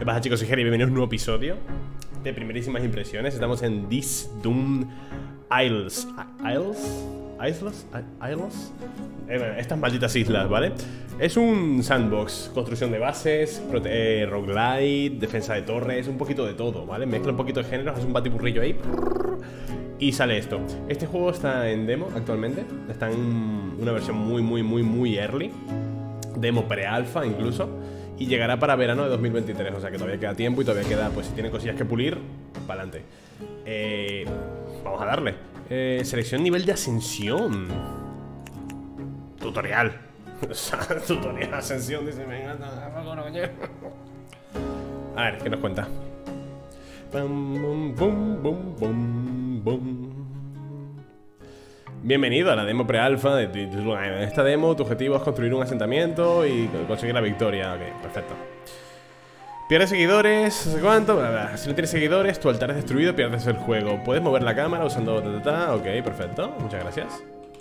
¿Qué pasa, chicos? Soy Jerry y bienvenidos a un nuevo episodio de primerísimas impresiones. Estamos en Disdune Isles. Estas malditas islas, ¿vale? Es un sandbox, construcción de bases, roguelite, defensa de torres, un poquito de todo, ¿vale? Mezcla un poquito de géneros, hace un batiburrillo ahí y sale esto. Este juego está en demo actualmente. Está en una versión muy early, demo pre-alfa incluso, y llegará para verano de 2023. O sea que todavía queda tiempo y todavía queda, pues si tiene cosillas que pulir, para adelante. Vamos a darle. Selección nivel de ascensión. Tutorial. Tutorial de ascensión, dice, venga, a ver, ¿qué nos cuenta? Bienvenido a la demo pre-alfa de Disdune. En esta demo tu objetivo es construir un asentamiento y conseguir la victoria. Ok, perfecto. Pierdes seguidores, no sé cuánto, bla, bla. Si no tienes seguidores, tu altar es destruido, pierdes el juego. Puedes mover la cámara usando ok, perfecto, muchas gracias.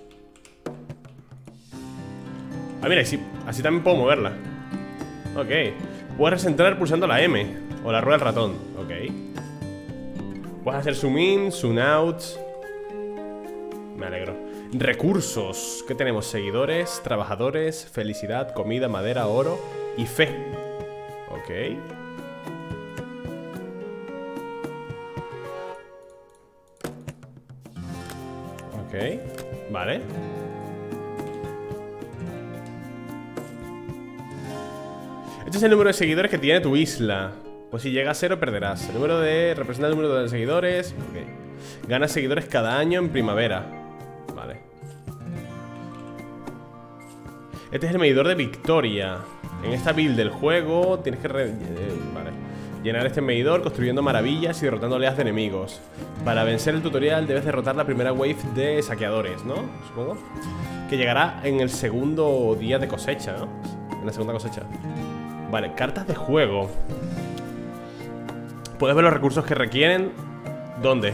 Ah, mira, así también puedo moverla. Ok. Puedes recentrar pulsando la M o la rueda del ratón. Ok. Puedes hacer zoom in, zoom out. Me alegro. Recursos. ¿Qué tenemos? Seguidores, trabajadores, felicidad, comida, madera, oro y fe. Ok. Ok. Vale. Este es el número de seguidores que tiene tu isla. Pues si llega a 0 perderás. El número representa el número de seguidores. Ok. Ganas seguidores cada año en primavera. Vale. Este es el medidor de victoria. En esta build del juego tienes que llenar este medidor construyendo maravillas y derrotando oleadas de enemigos. Para vencer el tutorial debes derrotar la primera wave de saqueadores, ¿no? Supongo. Que llegará en el segundo día de cosecha, ¿no? En la segunda cosecha. Vale, cartas de juego. Puedes ver los recursos que requieren. ¿Dónde?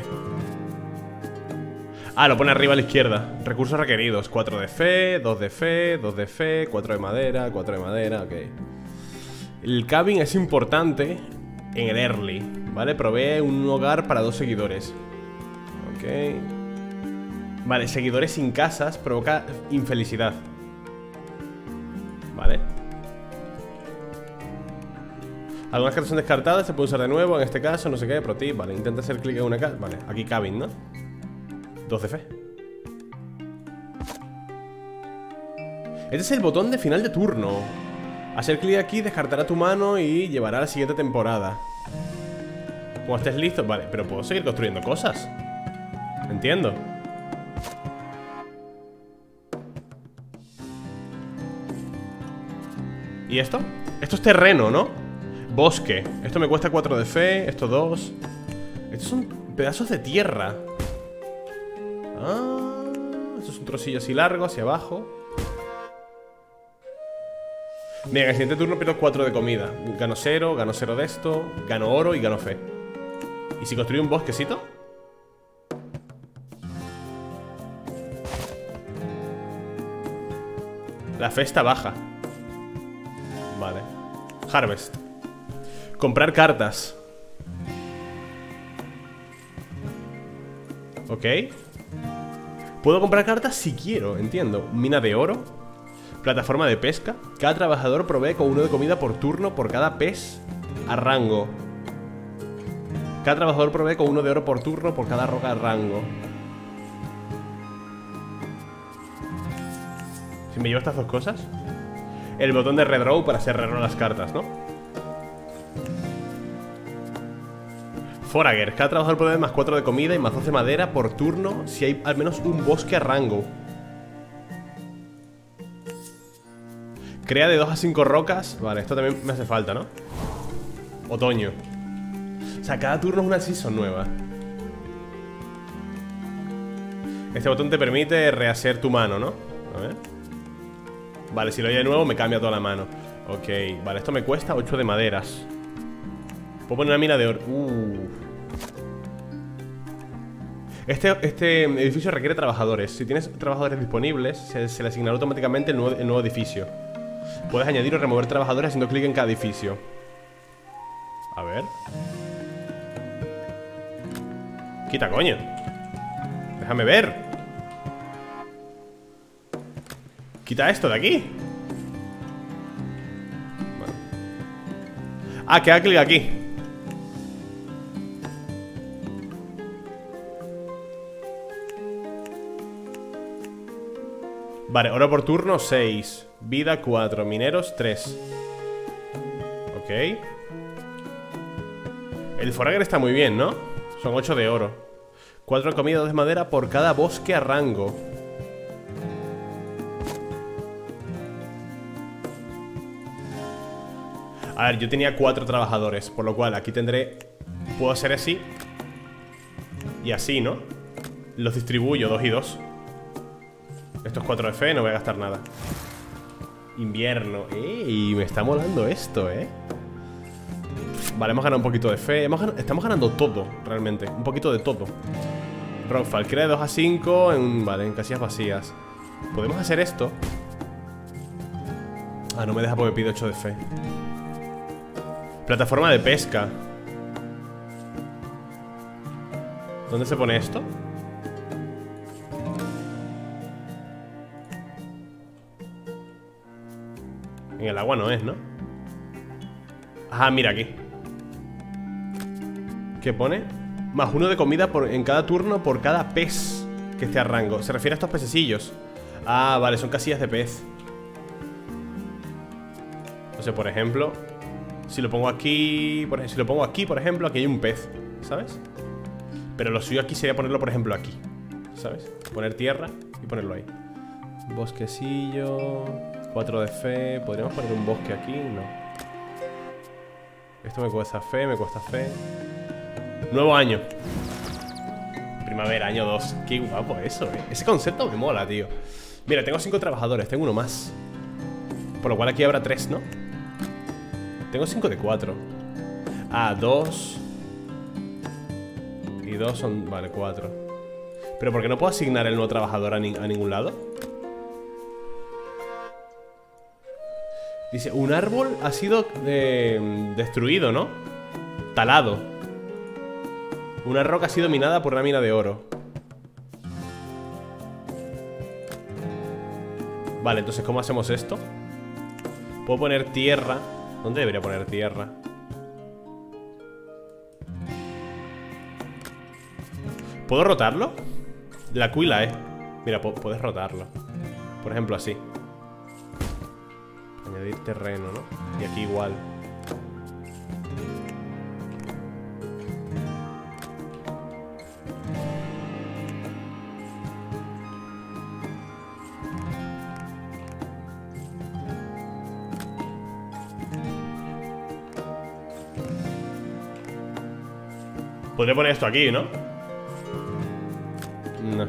Ah, lo pone arriba a la izquierda. Recursos requeridos, 4 de fe, 2 de fe, 2 de fe, 4 de madera, 4 de madera, ok. El cabin es importante en el early, ¿vale? Provee un hogar para 2 seguidores. Ok. Vale, seguidores sin casas provoca infelicidad. Vale. Algunas cartas son descartadas, se puede usar de nuevo. En este caso, no sé qué, pro tip. Vale, intenta hacer clic en una carta. Vale, aquí cabin, ¿no? 2 de fe. Este es el botón de final de turno. Hacer clic aquí descartará tu mano y llevará a la siguiente temporada. Cuando estés listo. Vale, pero puedo seguir construyendo cosas. Entiendo. ¿Y esto? Esto es terreno, ¿no? Bosque. Esto me cuesta 4 de fe. Esto 2. Estos son pedazos de tierra. Ah, esto es un trocillo así largo, hacia abajo. Mira, en el siguiente turno pierdo 4 de comida. Gano 0 de esto, gano oro y gano fe. ¿Y si construyo un bosquecito? La fe está baja. Vale. Harvest. Comprar cartas. Ok. Puedo comprar cartas si quiero, entiendo. Mina de oro. Plataforma de pesca. Cada trabajador provee con 1 de comida por turno por cada pez a rango. Cada trabajador provee con 1 de oro por turno por cada roca a rango. Si me llevo estas 2 cosas. El botón de redraw para hacer redraw las cartas, ¿no? Forager. Cada trabajador puede más 4 de comida y más 12 de madera por turno si hay al menos un bosque a rango. Crea de 2 a 5 rocas. Vale, esto también me hace falta, ¿no? Otoño. O sea, cada turno es una season nueva. Este botón te permite rehacer tu mano, ¿no? A ver. Vale, si lo doy de nuevo me cambia toda la mano. Ok, vale, esto me cuesta 8 de maderas. Puedo poner una mina de oro. Este edificio requiere trabajadores. Si tienes trabajadores disponibles, se le asignará automáticamente el nuevo edificio. Puedes añadir o remover trabajadores haciendo clic en cada edificio. A ver. Quita, coño. Déjame ver. Quita esto de aquí. Bueno. Ah, que haga clic aquí. Vale, oro por turno 6. Vida 4, mineros 3. Ok. El Forager está muy bien, ¿no? Son 8 de oro. 4 comidas de madera por cada bosque a rango. A ver, yo tenía 4 trabajadores, por lo cual aquí tendré... Puedo hacer así y así, ¿no? Los distribuyo 2 y 2. Estos 4 de fe, no voy a gastar nada. Invierno. ¡Ey! Me está molando esto, ¿eh? Vale, hemos ganado un poquito de fe. Estamos ganando todo, realmente. Un poquito de todo. Rockfall, crea de 2 a 5 vale, en casillas vacías. Podemos hacer esto. Ah, no me deja porque me pide 8 de fe. Plataforma de pesca. ¿Dónde se pone esto? En el agua no es, ¿no? Ajá, mira aquí. ¿Qué pone? Más 1 de comida en cada turno por cada pez que esté a rango. Se refiere a estos pececillos. Ah, vale, son casillas de pez. O sea, por ejemplo, si lo pongo aquí, si lo pongo aquí, por ejemplo, aquí hay un pez, ¿sabes? Pero lo suyo aquí sería ponerlo, por ejemplo, aquí, ¿sabes? Poner tierra y ponerlo ahí. Bosquecillo, 4 de fe. ¿Podríamos poner un bosque aquí? No. Esto me cuesta fe, me cuesta fe. Nuevo año. Primavera, año 2. Qué guapo eso, ¿eh? Ese concepto me mola, tío. Mira, tengo 5 trabajadores, tengo uno más. Por lo cual aquí habrá 3, ¿no? Tengo 5 de 4. Ah, 2. Y 2 son... Vale, 4. Pero ¿por qué no puedo asignar el nuevo trabajador a ningún lado? Dice, un árbol ha sido destruido, ¿no? Talado. Una roca ha sido minada por una mina de oro. Vale, entonces, ¿cómo hacemos esto? Puedo poner tierra. ¿Dónde debería poner tierra? ¿Puedo rotarlo? La Q y la E. Mira, puedes rotarlo. Por ejemplo, así. Añadir terreno, ¿no? Y aquí igual. Podría poner esto aquí, ¿no? No.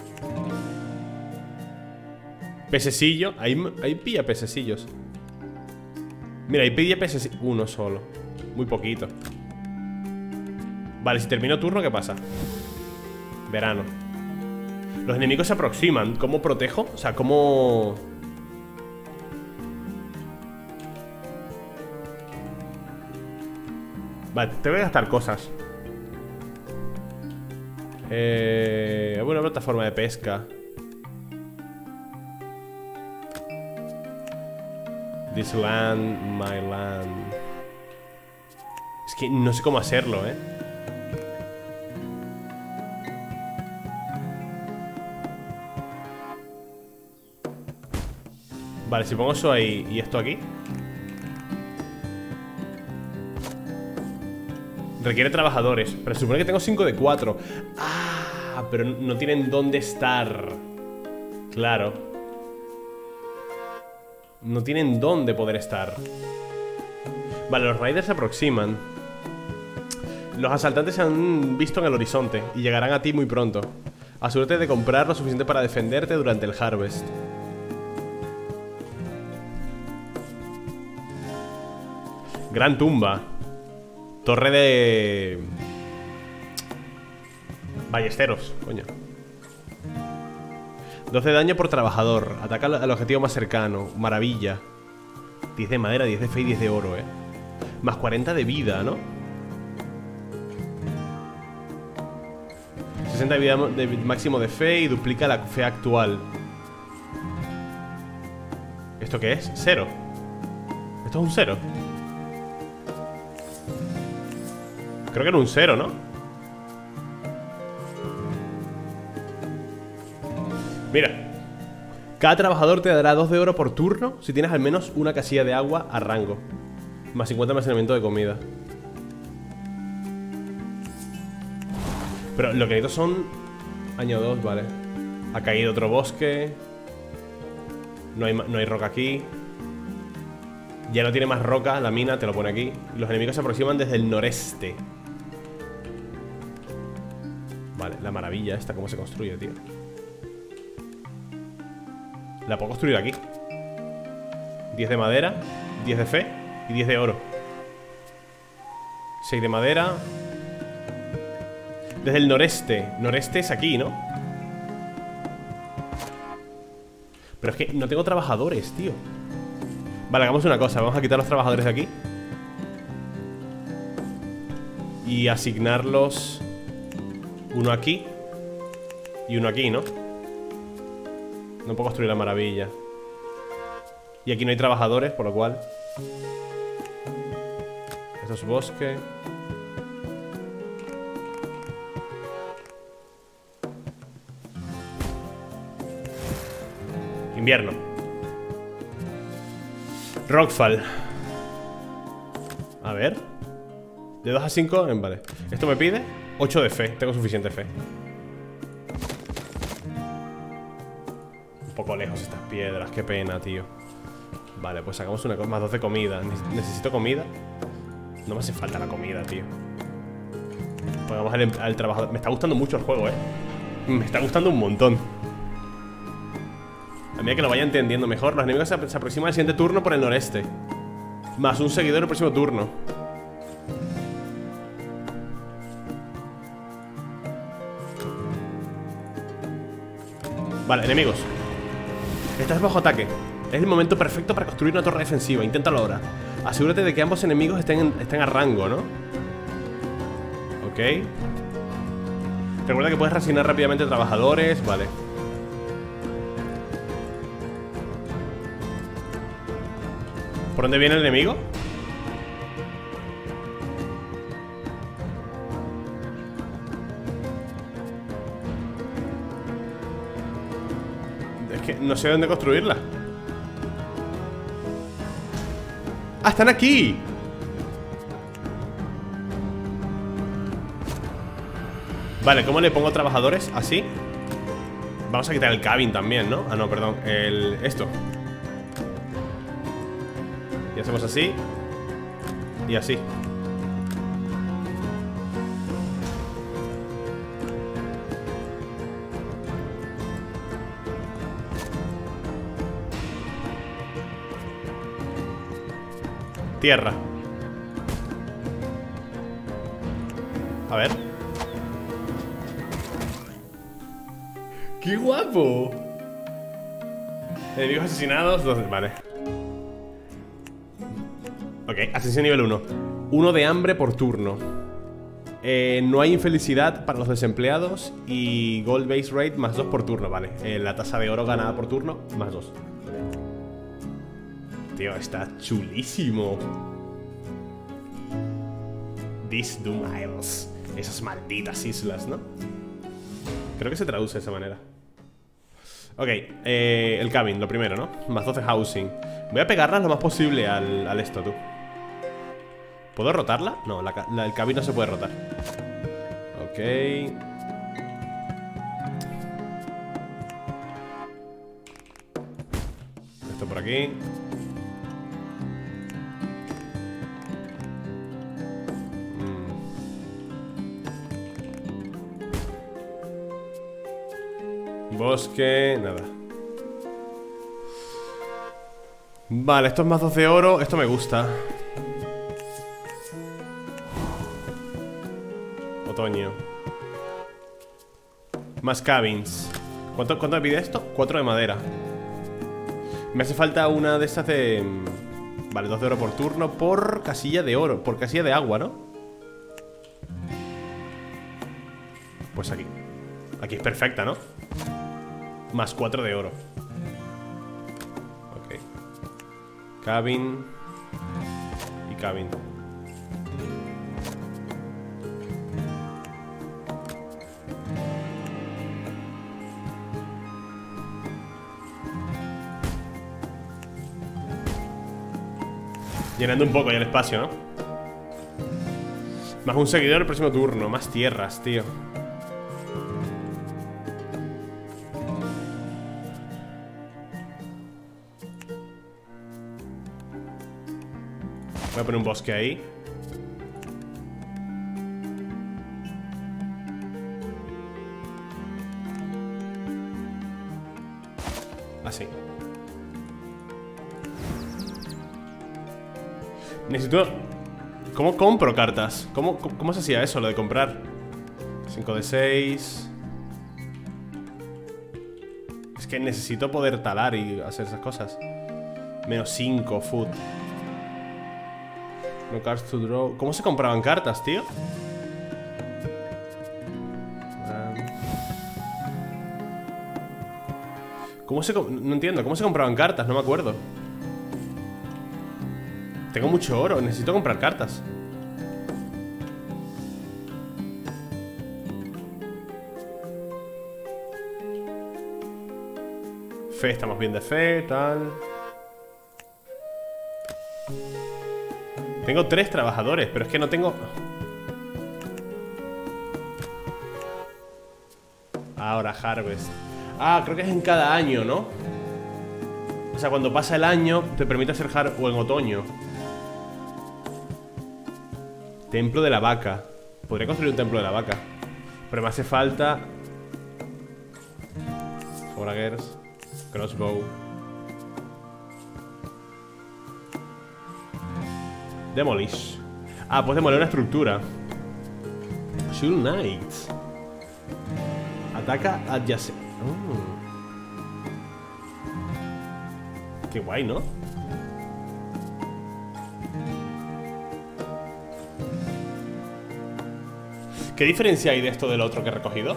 Pececillo. Ahí pilla pececillos. Mira, ahí pilla pececillos. Uno solo. Muy poquito. Vale, si termino turno, ¿qué pasa? Verano. Los enemigos se aproximan. ¿Cómo protejo? O sea, ¿cómo...? Vale, te voy a gastar cosas. Una plataforma de pesca. This land, my land. Es que no sé cómo hacerlo, ¿eh? Vale, si pongo eso ahí y esto aquí. Requiere trabajadores. Pero se supone que tengo 5 de 4. Ah, pero no tienen dónde estar. Claro. No tienen dónde poder estar. Vale, los raiders se aproximan. Los asaltantes se han visto en el horizonte y llegarán a ti muy pronto. Asegúrate de comprar lo suficiente para defenderte durante el harvest. Gran tumba. Torre de... ballesteros, coño. 12 de daño por trabajador. Ataca al objetivo más cercano. Maravilla. 10 de madera, 10 de fe y 10 de oro, Más 40 de vida, ¿no? 60 de vida máximo de fe y duplica la fe actual. ¿Esto qué es? Cero. Esto es un cero. Creo que era un cero, ¿no? Mira. Cada trabajador te dará 2 de oro por turno si tienes al menos una casilla de agua a rango. Más 50 almacenamiento de comida. Pero lo que necesito son... Año 2, vale. Ha caído otro bosque. No hay roca aquí. Ya no tiene más roca, la mina te lo pone aquí. Los enemigos se aproximan desde el noreste. Vale, la maravilla esta, cómo se construye, tío. La puedo construir aquí. 10 de madera, 10 de fe y 10 de oro. 6 de madera. Desde el noreste. Noreste es aquí, ¿no? Pero es que no tengo trabajadores, tío. Vale, hagamos una cosa. Vamos a quitar los trabajadores de aquí y asignarlos. Uno aquí y uno aquí, ¿no? No puedo construir la maravilla. Y aquí no hay trabajadores, por lo cual esto es bosque. Invierno. Rockfall. A ver. De 2 a 5, vale. Esto me pide 8 de fe, tengo suficiente fe. Un poco lejos estas piedras, qué pena, tío. Vale, pues sacamos una cosa, más 2 de comida. Necesito comida. No me hace falta la comida, tío. Pues vamos al trabajador. Me está gustando mucho el juego, me está gustando un montón. A medida que lo vaya entendiendo mejor. Los enemigos se aproximan al siguiente turno por el noreste. Más un seguidor el próximo turno. Vale, enemigos. Estás bajo ataque. Es el momento perfecto para construir una torre defensiva. Inténtalo ahora. Asegúrate de que ambos enemigos estén a rango, ¿no? Ok. Recuerda que puedes reasignar rápidamente trabajadores. Vale. ¿Por dónde viene el enemigo? Es que no sé dónde construirla. ¡Ah, están aquí! Vale, ¿cómo le pongo trabajadores? ¿Así? Vamos a quitar el cabin también, ¿no? Ah, no, perdón, esto. Y hacemos así. Y así. Tierra. A ver. ¡Qué guapo! Enemigos asesinados, 12, vale. Ok, ascensión nivel 1. 1 de hambre por turno. No hay infelicidad para los desempleados. Y gold base rate más 2 por turno, vale. La tasa de oro ganada por turno, más 2. Tío, está chulísimo. These Doom Isles. Esas malditas islas, ¿no? Creo que se traduce de esa manera. Ok, el cabin, lo primero, ¿no? Más 12 housing. Voy a pegarlas lo más posible al esto, tú. ¿Puedo rotarla? No, el cabin no se puede rotar. Ok. Esto por aquí. Bosque, nada. Vale, esto es más 12 de oro. Esto me gusta. Otoño. Más cabins. ¿Cuánto me pide esto? 4 de madera. Me hace falta una de estas de... Vale, 2 de oro por turno. Por casilla de oro. Por casilla de agua, ¿no? Pues aquí. Aquí es perfecta, ¿no? Más 4 de oro. Ok. Cabin. Y cabin. Llenando un poco ya el espacio, ¿no? Más un seguidor el próximo turno. Más tierras, tío. Voy a poner un bosque ahí. Así. Necesito... ¿Cómo compro cartas? ¿Cómo se hacía eso, lo de comprar? 5 de 6. Es que necesito poder talar y hacer esas cosas. Menos 5, food. No cards to draw. ¿Cómo se compraban cartas, tío? No entiendo, ¿cómo se compraban cartas? No me acuerdo. Tengo mucho oro, necesito comprar cartas. Fe, estamos bien de fe, tal. Tengo 3 trabajadores, pero es que no tengo... Ahora, Harvest. Ah, creo que es en cada año, ¿no? O sea, cuando pasa el año te permite hacer o en otoño. Templo de la vaca. Podría construir un templo de la vaca, pero me hace falta Foragers, Crossbow, Demolish. Ah, pues demoler una estructura. Shield Knight. Ataca adyacente. Qué guay, ¿no? ¿Qué diferencia hay de esto del otro que he recogido?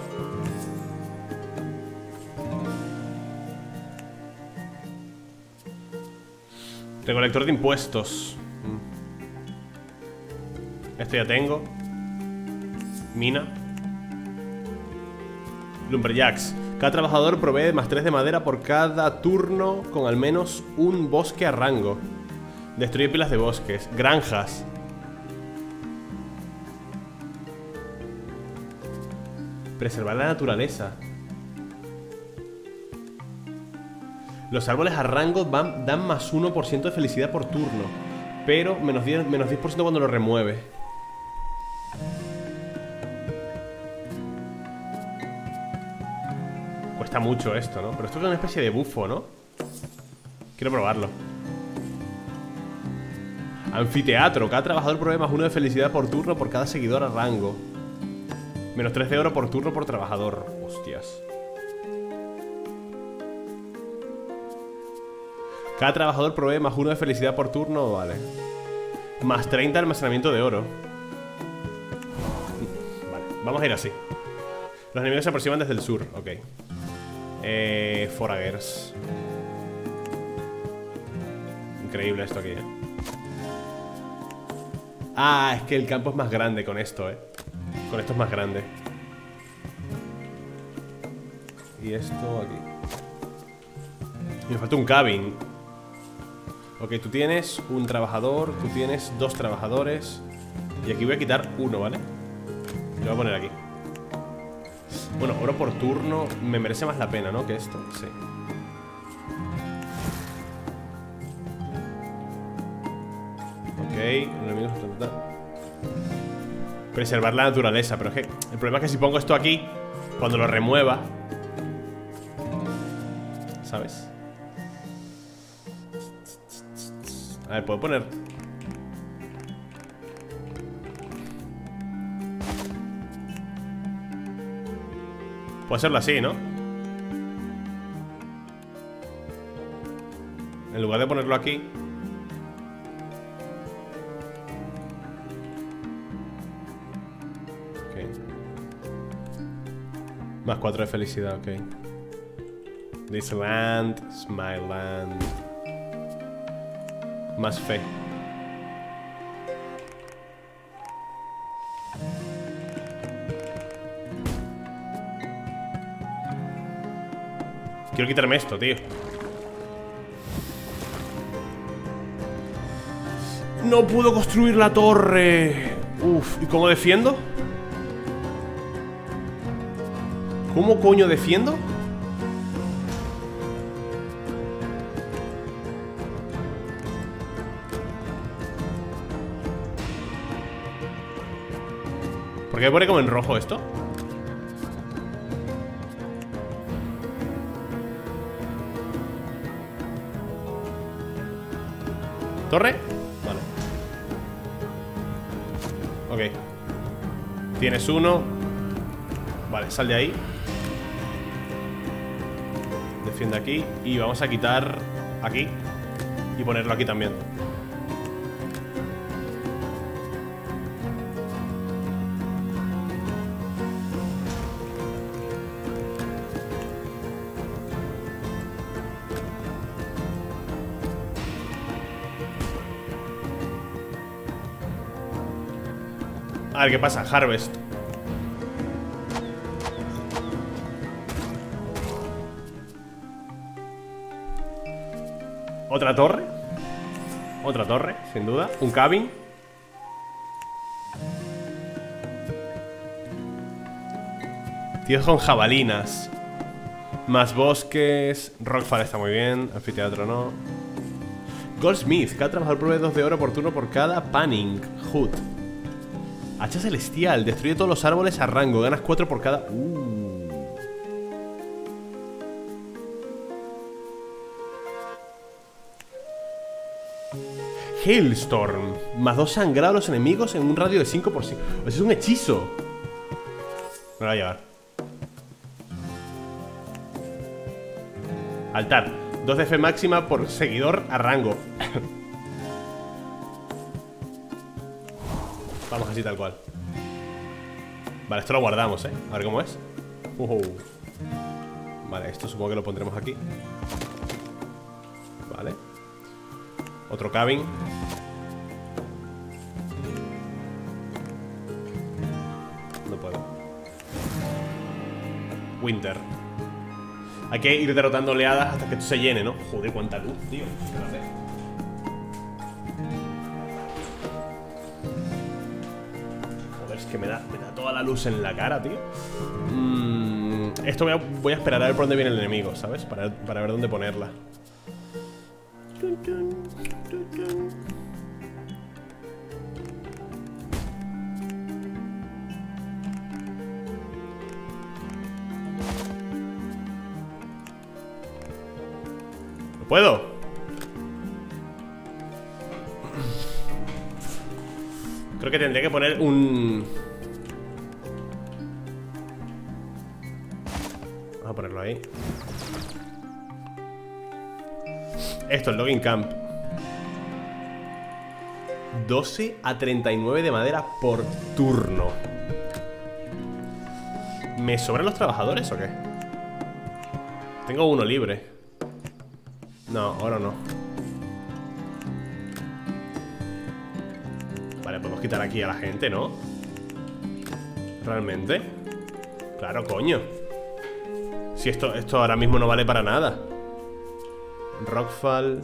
Recolector de impuestos. Esto ya tengo. Mina. Lumberjacks. Cada trabajador provee más 3 de madera por cada turno con al menos un bosque a rango. Destruye pilas de bosques. Granjas. Preservar la naturaleza. Los árboles a rango dan más 1% de felicidad por turno, pero menos 10% cuando lo remueve. Cuesta mucho esto, ¿no? Pero esto es una especie de bufo, ¿no? Quiero probarlo. Anfiteatro. Cada trabajador provee más 1 de felicidad por turno por cada seguidor a rango. Menos 3 de oro por turno por trabajador. Hostias. Cada trabajador provee más 1 de felicidad por turno. Vale. Más 30 de almacenamiento de oro. Vale, vamos a ir así. Los enemigos se aproximan desde el sur. Ok. Foragers. Increíble esto aquí, ¿eh? Ah, es que el campo es más grande con esto, ¿eh? Con esto es más grande. Y esto aquí. Y me falta un cabin. Ok, tú tienes un trabajador. Tú tienes 2 trabajadores. Y aquí voy a quitar 1, ¿vale? Lo voy a poner aquí. Bueno, oro por turno me merece más la pena, ¿no? Que esto, sí. Ok, enemigos. Preservar la naturaleza, pero es que el problema es que si pongo esto aquí, cuando lo remueva, ¿sabes? A ver, puedo poner... Puedo hacerlo así, ¿no? En lugar de ponerlo aquí. Ok. Más 4 de felicidad, ok. This land is my land. Más fe. Quiero quitarme esto, tío. No puedo construir la torre. Uf, ¿y cómo defiendo? ¿Cómo coño defiendo? ¿Por qué me pone como en rojo esto? ¿Torre? Vale. Ok. Tienes uno. Vale, sal de ahí. Defiende aquí. Y vamos a quitar aquí. Y ponerlo aquí también. A ver qué pasa, Harvest. Otra torre. Otra torre, sin duda. Un cabin. Tíos con jabalinas. Más bosques. Rockfall está muy bien. Anfiteatro no. Goldsmith. Cada trabajador provee 2 de oro por turno por cada panning. Hood. Hacha celestial. Destruye todos los árboles a rango. Ganas 4 por cada... Hailstorm. Más 2 sangrado a los enemigos en un radio de 5 por 5. Eso es un hechizo. Me lo voy a llevar. Altar. 2 de fe máxima por seguidor a rango. Vamos así tal cual. Vale, esto lo guardamos, a ver cómo es. Vale, esto supongo que lo pondremos aquí. Vale. Otro cabin. No puedo. Winter. Hay que ir derrotando oleadas hasta que esto se llene, ¿no? Joder, cuánta luz, tío. Joder, es que me da toda la luz en la cara, tío. Esto voy a esperar a ver por dónde viene el enemigo, ¿sabes? Para ver dónde ponerla. ¿No puedo? Creo que tendría que poner un... Vamos a ponerlo ahí. Esto, el Logging Camp. 12 a 39 de madera por turno. ¿Me sobran los trabajadores o qué? Tengo uno libre. No, ahora no. Vale, podemos quitar aquí a la gente, ¿no? ¿Realmente? Claro, coño. Si esto ahora mismo no vale para nada. Rockfall.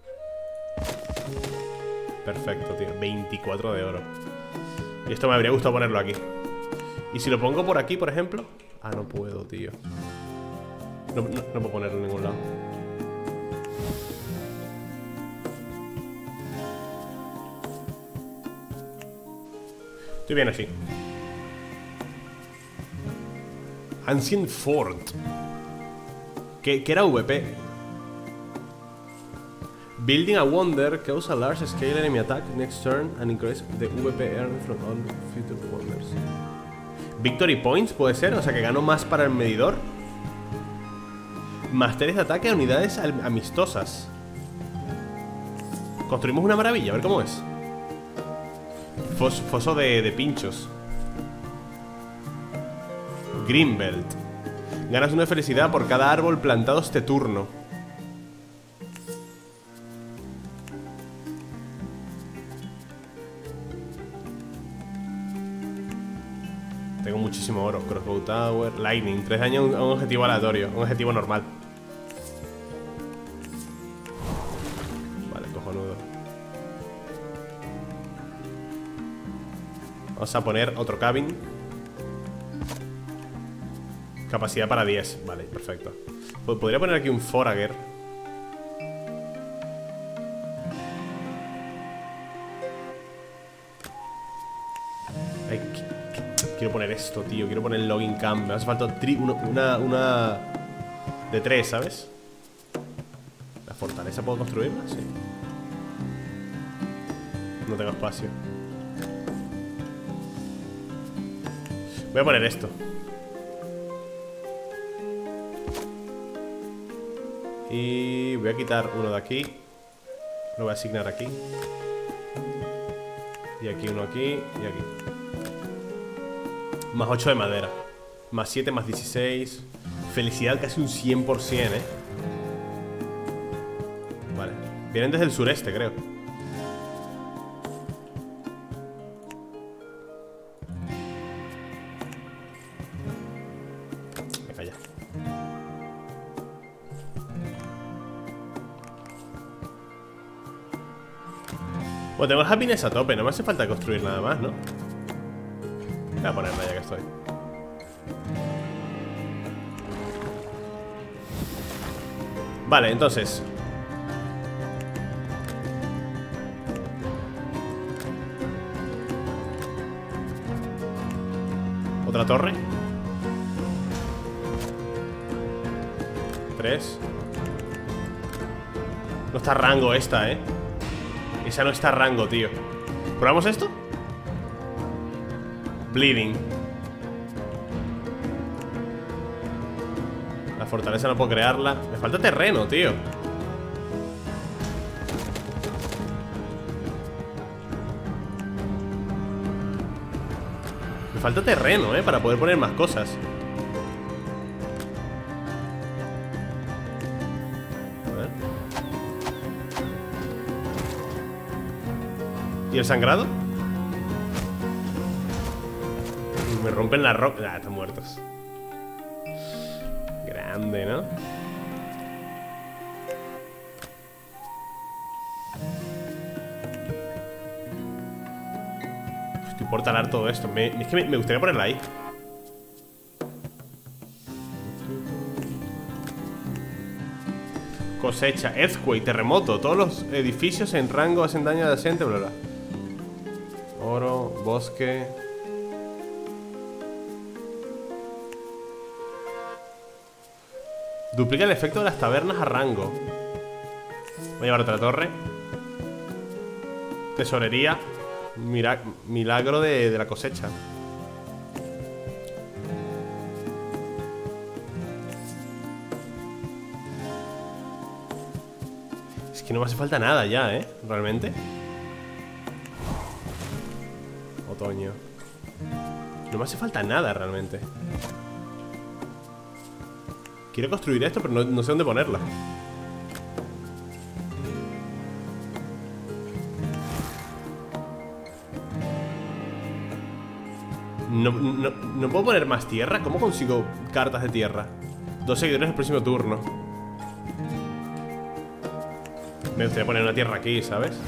Perfecto, tío. 24 de oro. Y esto me habría gustado ponerlo aquí. ¿Y si lo pongo por aquí, por ejemplo? Ah, no puedo, tío. No puedo ponerlo en ningún lado. Estoy bien así. Ancient Fort. ¿Qué era VP? Building a wonder cause a large scale enemy attack next turn and increase the VP earned from all future wonders. Victory points puede ser, o sea que gano más para el medidor. Más 3 de ataque a unidades amistosas. Construimos una maravilla, a ver cómo es. Foso de pinchos. Greenbelt. Ganas 1 de felicidad por cada árbol plantado este turno. Tengo muchísimo oro. Crossbow Tower, Lightning, 3 daños a un objetivo aleatorio. Un objetivo normal. Vale, cojonudo. Vamos a poner otro cabin. Capacidad para 10. Vale, perfecto. Podría poner aquí un Forager. Ay, quiero poner esto, tío. Quiero poner el Logging Camp. Me hace falta una de 3, ¿sabes? La fortaleza, ¿puedo construirla? Sí. No tengo espacio. Voy a poner esto. Y voy a quitar uno de aquí. Lo voy a asignar aquí. Y aquí uno aquí. Y aquí. Más 8 de madera. Más 7, más 16. Felicidad casi un 100%, Vale. Vienen desde el sureste, creo. Me calla. Bueno, tengo el happiness a tope. No me hace falta construir nada más, ¿no? Voy a ponerla ya que estoy. Vale, entonces otra torre. 3. No está a rango esta, Esa no está a rango, tío. ¿Probamos esto? Bleeding. La fortaleza no puedo crearla. Me falta terreno, tío. Me falta terreno, para poder poner más cosas. A ver. ¿Y el sangrado? Me rompen la roca. Ah, están muertos. Grande, ¿no? Estoy por talar todo esto. Es que me gustaría ponerla ahí. Cosecha, earthquake, terremoto. Todos los edificios en rango hacen daño adyacente, bla, bla. Oro, bosque. Duplica el efecto de las tabernas a rango. Voy a llevar otra torre. Tesorería. Milagro de la cosecha. Es que no me hace falta nada ya, realmente. Otoño. No me hace falta nada realmente. Quiero construir esto, pero no sé dónde ponerla. No puedo poner más tierra. ¿Cómo consigo cartas de tierra? 2 seguidores el próximo turno. Me gustaría poner una tierra aquí, ¿sabes?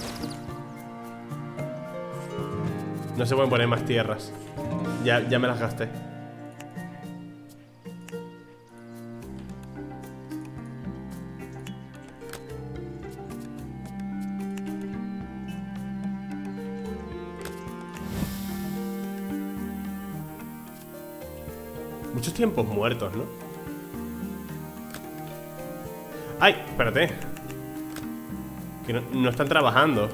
No se pueden poner más tierras. Ya me las gasté. Muchos tiempos muertos, ¿no? ¡Ay! Espérate. Que no están trabajando.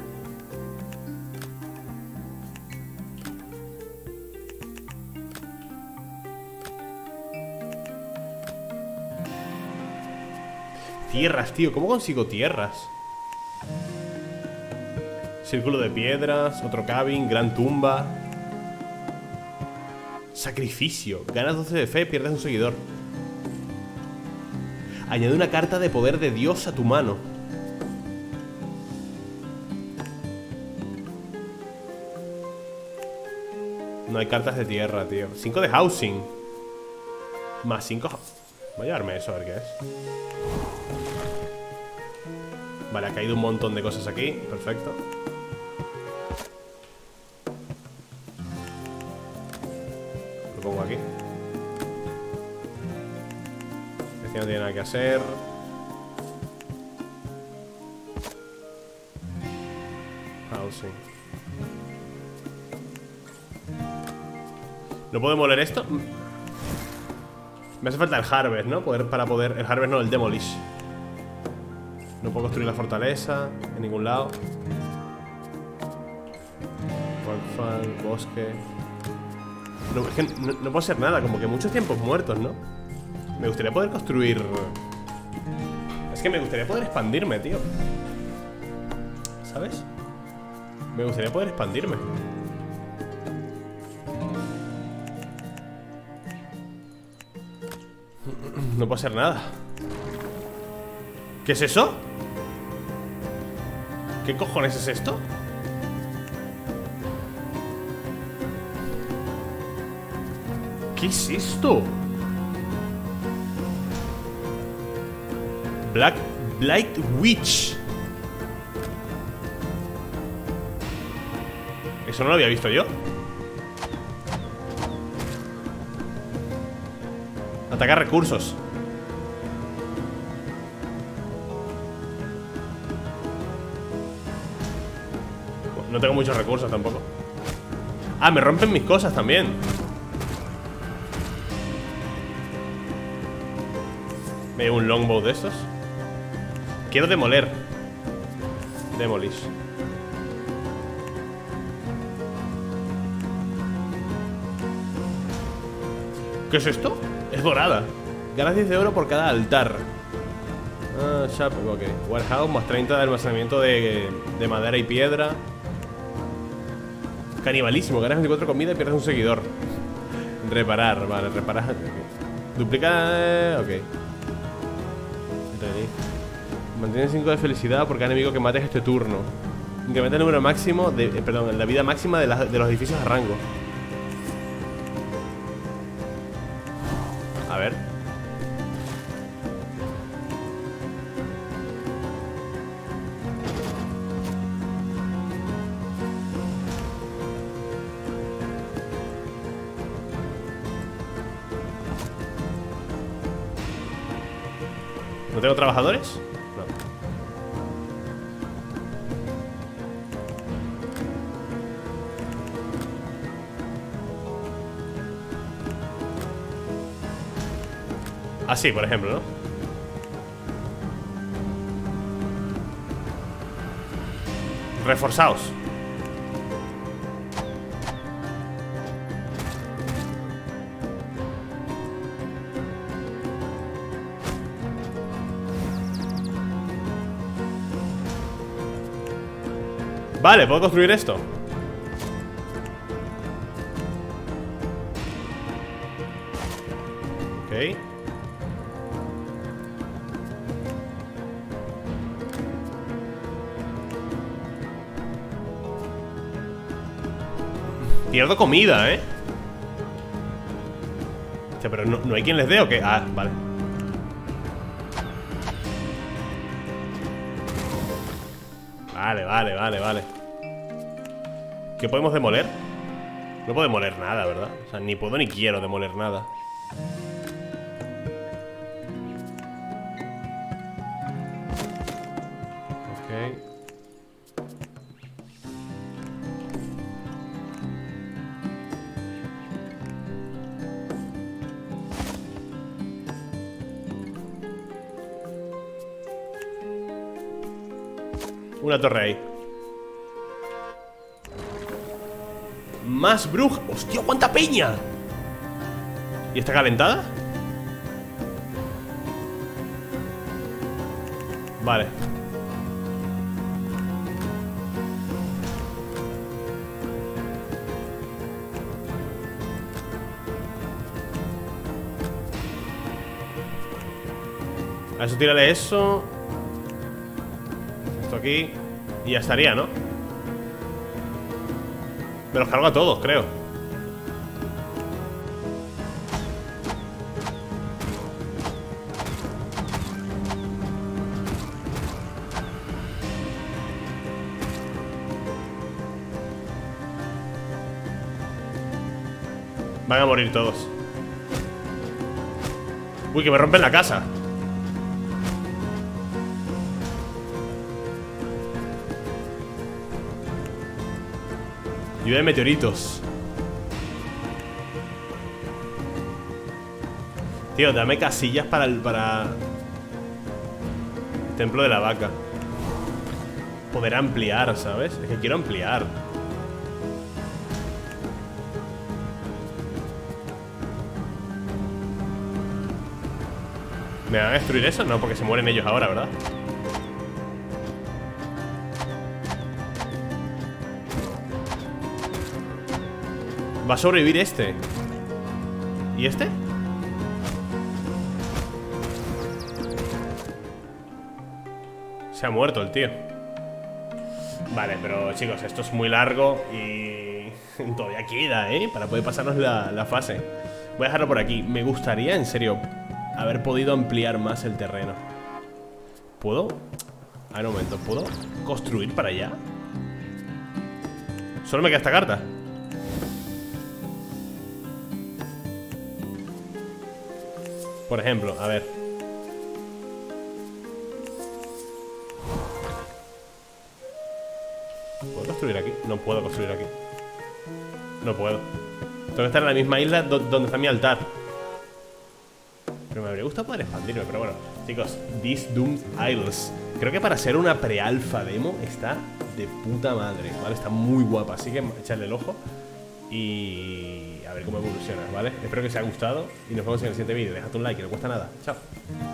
Tierras, tío. ¿Cómo consigo tierras? Círculo de piedras. Otro cabin. Gran tumba. Sacrificio. Ganas 12 de fe, pierdes un seguidor. Añade una carta de poder de Dios a tu mano. No hay cartas de tierra, tío. 5 de housing. Más 5. Voy a llevarme eso, a ver qué es. Vale, ha caído un montón de cosas aquí. Perfecto. Lo pongo aquí. Este no tiene nada que hacer. Housing. ¿No puedo moler esto? Me hace falta el Harvest, ¿no? Para poder... El Harvest no, el Demolish. No puedo construir la fortaleza en ningún lado. Workfall, bosque. No, es que no puedo hacer nada, como que muchos tiempos muertos, ¿no? Me gustaría poder construir... Es que me gustaría poder expandirme, tío. ¿Sabes? Me gustaría poder expandirme. No puedo hacer nada. ¿Qué es eso? ¿Qué cojones es esto? ¿Qué es esto? Blight Witch. Eso no lo había visto yo. Atacar recursos. No tengo muchos recursos tampoco. Ah, me rompen mis cosas también. Me llevo un longbow de estos. Quiero demoler. Demolish. ¿Qué es esto? Es dorada. Ganas 10 de oro por cada altar. Ah, shop, ok. Warehouse más 30 de almacenamiento de madera y piedra. Canibalismo. Ganas 24 comida y pierdes un seguidor. Reparar, vale, reparar. Okay. Duplica. Ok. Mantiene 5 de felicidad por cada enemigo que mates este turno. Incrementa el número máximo de. Perdón, la vida máxima de los edificios a rango. A ver. ¿No tengo trabajadores? No. Así, por ejemplo, ¿no? Reforzaos. Vale, ¿puedo construir esto? Ok. Pierdo comida, ¿eh? Hostia, pero no hay quien les dé o qué. Ah, vale. Vale. ¿Qué podemos demoler? No puedo demoler nada, ¿verdad? O sea, ni puedo ni quiero demoler nada. Ok. Una torre ahí. Más bruja. ¡Hostia, cuánta peña! ¿Y está calentada? Vale. A eso tírale eso. Esto aquí. Y ya estaría, ¿no? Me los cargo a todos, creo. Van a morir todos. Uy, que me rompen la casa. Lluvia de meteoritos. Tío, dame casillas para el Templo de la Vaca. Poder ampliar, ¿sabes? Es que quiero ampliar. ¿Me van a destruir eso? No, porque se mueren ellos ahora, ¿verdad? Va a sobrevivir este. ¿Y este? Se ha muerto el tío. Vale, pero chicos, esto es muy largo y todavía queda, ¿eh? Para poder pasarnos la fase. Voy a dejarlo por aquí. Me gustaría, en serio, haber podido ampliar más el terreno. ¿Puedo? A ver, un momento. ¿Puedo construir para allá? Solo me queda esta carta. Por ejemplo, a ver. ¿Puedo construir aquí? No puedo construir aquí. No puedo. Tengo que estar en la misma isla donde está mi altar. Pero me habría gustado poder expandirme. Pero bueno, chicos, These Doomed Isles. Creo que para ser una pre-alfa demo está de puta madre, ¿vale? Está muy guapa, así que echarle el ojo y a ver cómo evoluciona, ¿vale? Espero que os haya gustado y nos vemos en el siguiente vídeo. Dejad un like, que no cuesta nada. Chao.